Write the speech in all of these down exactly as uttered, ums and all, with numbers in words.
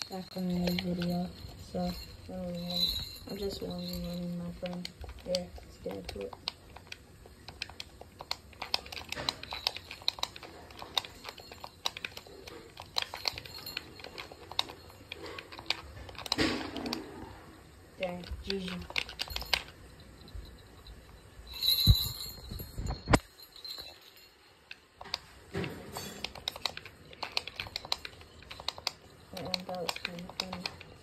back on the new video. So, um, I'm just filming running my friend. Here, let's get into it. Dang, G G. And that was kind of funny.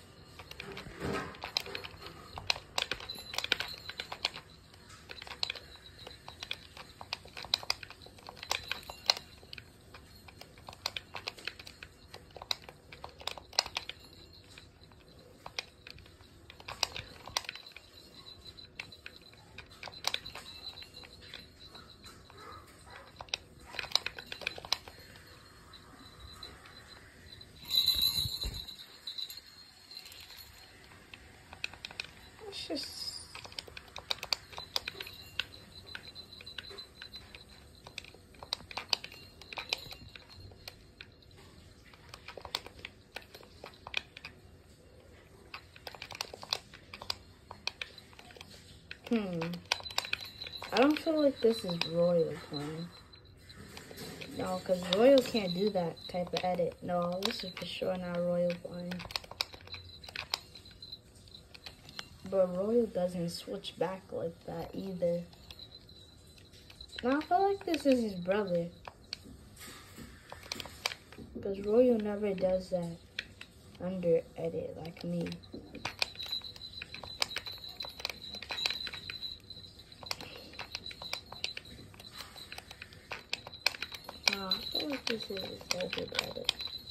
It's just hmm. I don't feel like this is Royal playing. No, because Royal can't do that type of edit. No, this is for sure not Royal playing. But Royal doesn't switch back like that either. Now I feel like this is his brother. Because Royal never does that under edit like me. Nah, I feel like this is his brother edit.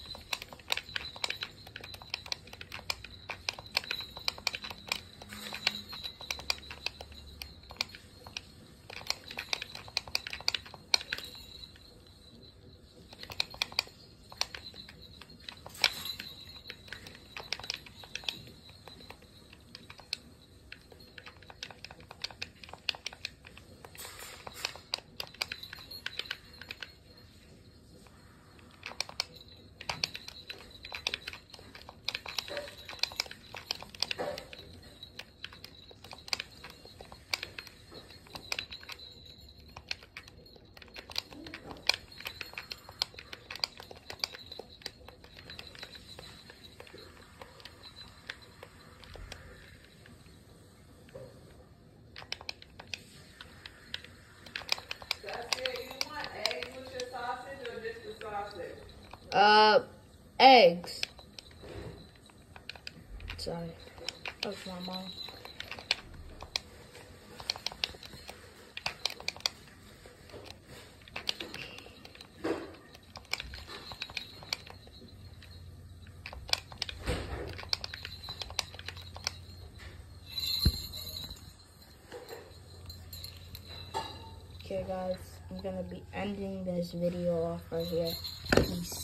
Uh, eggs. Sorry, that was my mom. Okay, guys, I'm gonna be ending this video off right here. Peace.